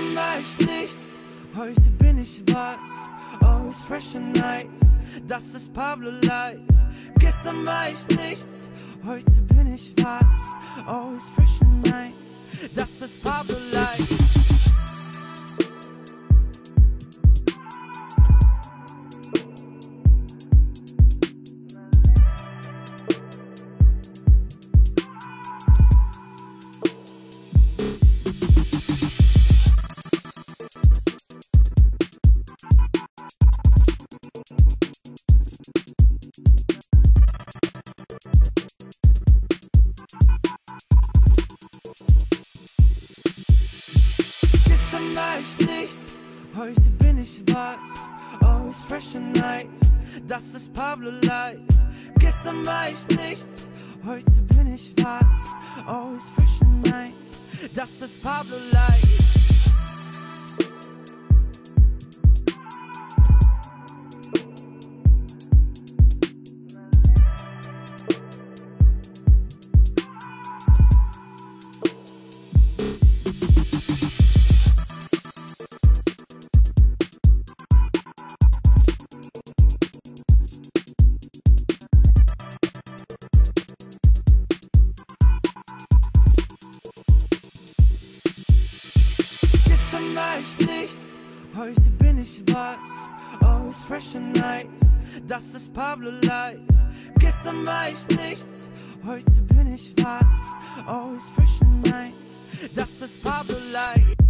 Gestern war ich nichts, heute bin ich was. Always fresh and nice, das ist Pablo live. Gestern war ich nichts, heute bin ich was. Always fresh and nice, das ist Pablo live. Gestern war ich nichts, heute bin ich was. Always fresh and nice, das ist Pablo live. Gestern war ich nichts, heute bin ich was. Always fresh and nice, das ist Pablo live. Gestern war ich nichts, heute bin ich was. Always fresh and nice, das ist Pablo live. Gestern war ich nichts, heute bin ich was. Always fresh and nice, das ist Pablo live.